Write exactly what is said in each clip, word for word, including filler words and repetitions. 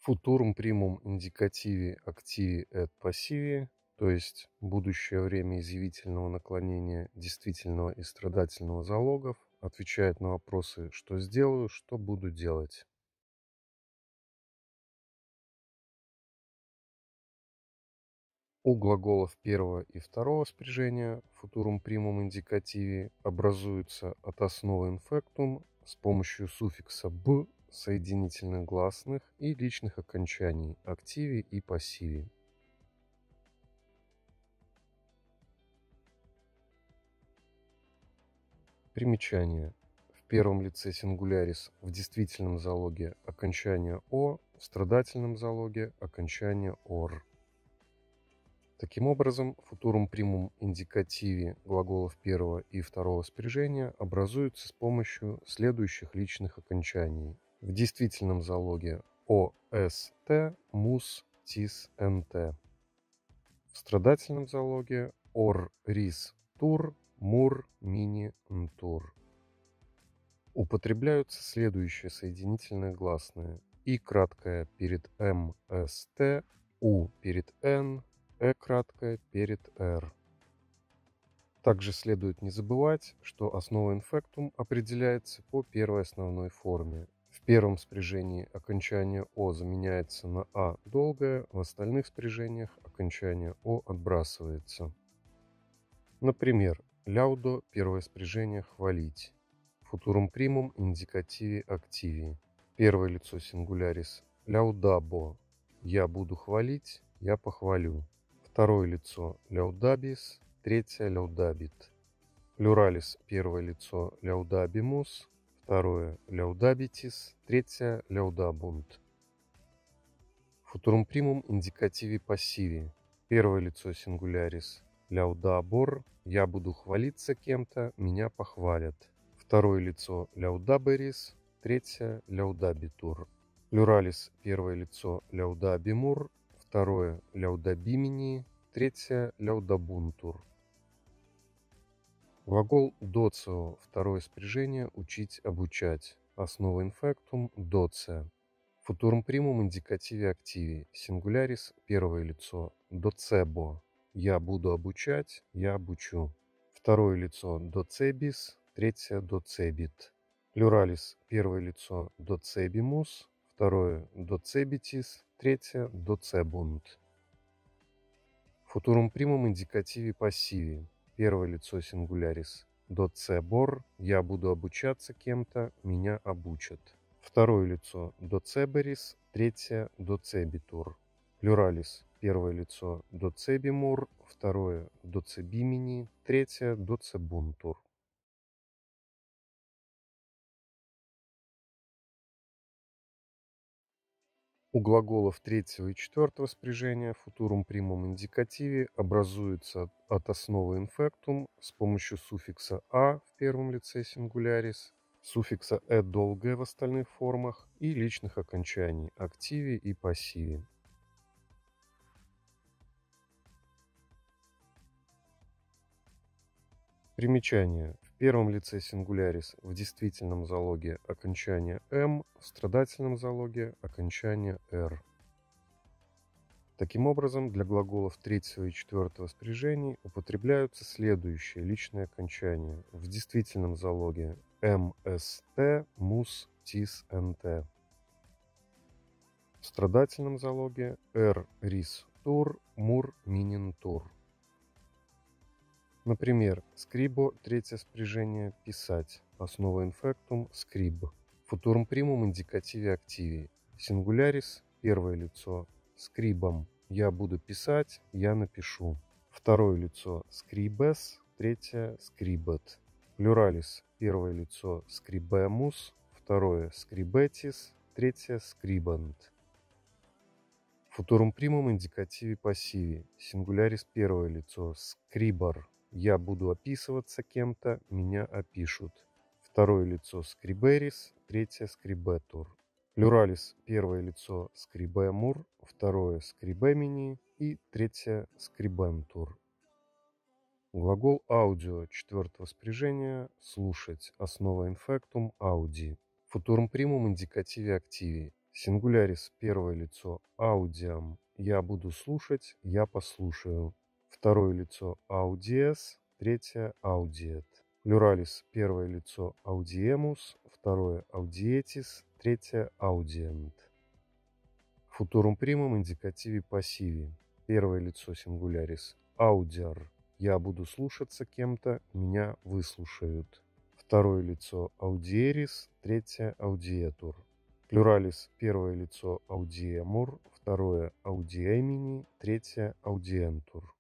Futurum primum indicativi activi et passivi, то есть будущее время изъявительного наклонения действительного и страдательного залогов, отвечает на вопросы «что сделаю», «что буду делать». У глаголов первого и второго спряжения futurum primum indicativi образуются от основы infectum с помощью суффикса «б», соединительных гласных и личных окончаний activi и passivi. Примечание. В первом лице сингулярис в действительном залоге окончание «о», в страдательном залоге окончание «ор». Таким образом, futurum primum indicativi глаголов первого и второго спряжения образуются с помощью следующих личных окончаний. В действительном залоге «о», «с», «т», «мус», «тис», «нт». В страдательном залоге «ор», «рис», «тур», «мур», «мини», «нтур». Употребляются следующие соединительные гласные: и краткое перед м, с, т, у перед н, э краткое перед р. Также следует не забывать, что основа инфектум определяется по первой основной форме. В первом спряжении окончание «о» заменяется на «а» долгое, в остальных спряжениях окончание «о» отбрасывается. Например, «ляудо» первое спряжение «хвалить». Futurum primum indicativi activi. Первое лицо сингулярис «ляудабо» – «я буду хвалить», «я похвалю». Второе лицо «ляудабис», третье «ляудабит». Плюралис – первое лицо «ляудабимус», второе «ляудабитис», третье «ляудабунт». Futurum primum indicativi passivi. Первое лицо сингулярис «ляудабор» – «я буду хвалиться кем-то, меня похвалят». Второе лицо «ляудаберис», третье «ляудабитур». Плюралис – первое лицо «ляудабимур», второе «ляудабимини», третье «ляудабунтур». Глагол «доцио» второе спряжение «учить, обучать». Основа инфектум «доция». Futurum primum indicativi activi. Сингулярис первое лицо «доцебо» – «я буду обучать», «я обучу». Второе лицо «доцебис», третье «доцебит». Плюралис первое лицо «доцебимус», второе «доцебитис», третье «доцебунт». Futurum primum indicativi passivi. Первое лицо сингулярис «доцебор» – «я буду обучаться кем-то, меня обучат». Второе лицо «доцеберис», третье «доцебитур». Плюралис первое лицо «доцебимур», второе «доцебимини», третье «доцебунтур». У глаголов третьего и четвертого спряжения futurum primum indicativi образуется от основы infectum с помощью суффикса «а» в первом лице сингулярис, суффикса «э» долгое в остальных формах и личных окончаний activi и passivi. Примечание. В первом лице сингулярис в действительном залоге окончание «м», в страдательном залоге окончание «р». Таким образом, для глаголов третьего и четвертого спряжений употребляются следующие личные окончания. В действительном залоге «м», «с», «т», «мус», «тис», «нт». В страдательном залоге «р», «рис», «тур», «мур», «минин», «тур». Например, «скрибо» третье спряжение «писать». Основа инфектум «скриб». Futurum primum indicativi activi. Сингулярис первое лицо «скрибом». «Я буду писать», «я напишу». Второе лицо «скрибес», третье «скрибет». Плюралис первое лицо «скрибемус», второе «скрибетис», третье «скрибант». Futurum primum indicativi passivi. Сингулярис первое лицо «скрибор». «Я буду описываться кем-то, меня опишут». Второе лицо «скриберис», третье «скрибетур». Плюралис первое лицо «скрибемур», второе «скрибемини» и третье «скрибентур». Глагол «аудио» четвертого спряжения «слушать». Основа инфектум «ауди». Futurum primum indicativi activi. Сингулярис первое лицо аудиам я буду слушать, я послушаю. Второе лицо аудиес, третье аудиет. Плюралис первое лицо аудиемус, второе аудиетис, третье аудиент. Футурум примум индикативи пассиви. Первое лицо сингулярис аудиар я буду слушаться кем-то, меня выслушают. Второе лицо аудиерис, третье аудиетур. Плюралис первое лицо аудиемур, второе аудиемини, третье аудиентур.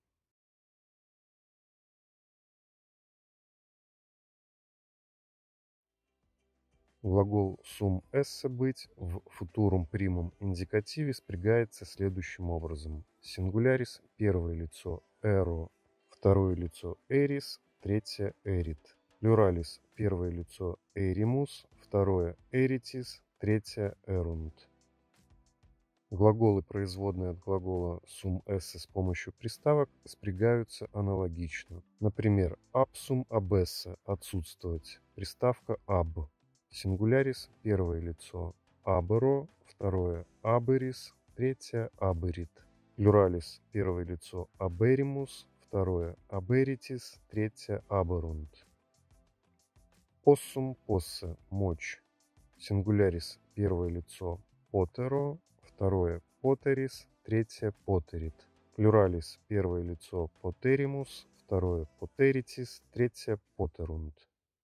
Глагол sum esse быть в футурум примум индикативе спрягается следующим образом. Сингулярис первое лицо эро, второе лицо эрис, третье эрит. Плюралис первое лицо эримус, второе эритис, третье эрунт. Глаголы, производные от глагола sum esse с помощью приставок, спрягаются аналогично. Например, absum abesse – отсутствовать, приставка ab. Сингулярис первое лицо аберо, второе аберис, третье аберит. Плюралис первое лицо аберимус, второе аберитис, третье аберунт. Possum posse – мочь. Сингулярис первое лицо потеро, второе потерис, третье потерит. Плюралис первое лицо потеримус, второе потеритис, третье потерунт.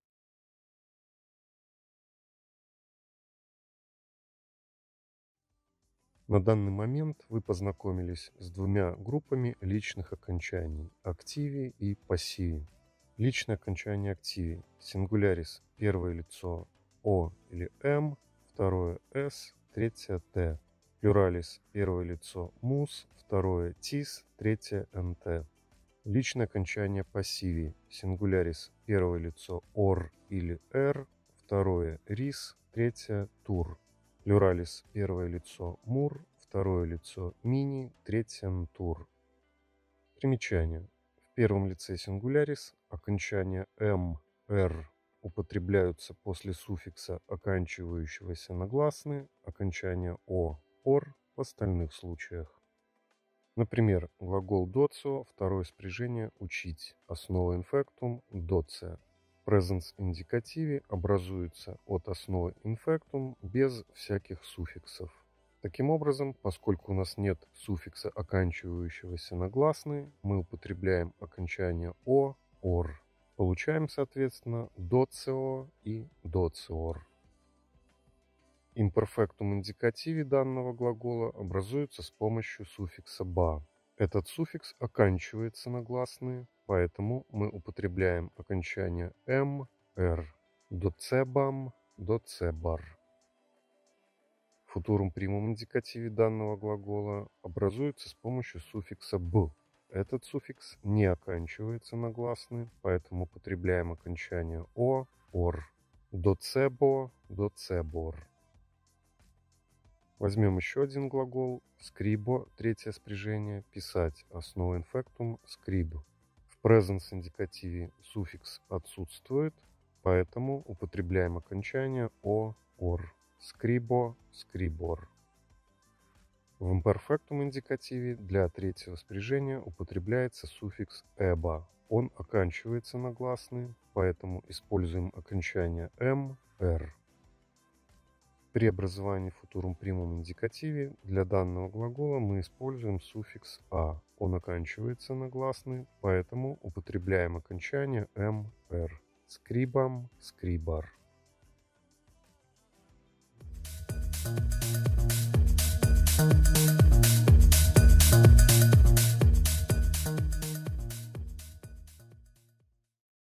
На данный момент вы познакомились с двумя группами личных окончаний – активи и пассиви. Личное окончание активи – сингулярис первое лицо о или м, второе с, третье т. Плюралис первое лицо мус, второе тис, третье нт. Личное окончание пассиви – сингулярис первое лицо ор или р, второе рис, третье тур. Плюралис первое лицо мур, второе лицо мини, третье нтур. Примечание. В первом лице сингулярис окончания м, р употребляются после суффикса, оканчивающегося на гласные, окончания о, ор в остальных случаях. Например, глагол доцио, второе спряжение учить, основа инфектум доция. Presens индикативе образуется от основы infectum без всяких суффиксов. Таким образом, поскольку у нас нет суффикса, оканчивающегося на гласные, мы употребляем окончание о, ор. Получаем, соответственно, доцио и доциор. Имперфектум индикативе данного глагола образуется с помощью суффикса «ба». Этот суффикс оканчивается на гласные, поэтому мы употребляем окончание «м», «р». Доцебам, доцебар. Футурум примум индикативе данного глагола образуется с помощью суффикса «б». Этот суффикс не оканчивается на гласные, поэтому употребляем окончание «о», «ор». Доцебо, доцебор. Возьмем еще один глагол «скрибо», третье спряжение, писать, основа инфектум «скриб». В presens индикативе суффикс отсутствует, поэтому употребляем окончание «о», «ор». «Скрибо», «скрибор». В имперфектум индикативе для третьего спряжения употребляется суффикс «эба». Он оканчивается на гласные, поэтому используем окончание «м», «р». При образовании футурум примум индикативе для данного глагола мы используем суффикс «а». Он оканчивается на гласные, поэтому употребляем окончание «м», «р». Скрибам, скрибар.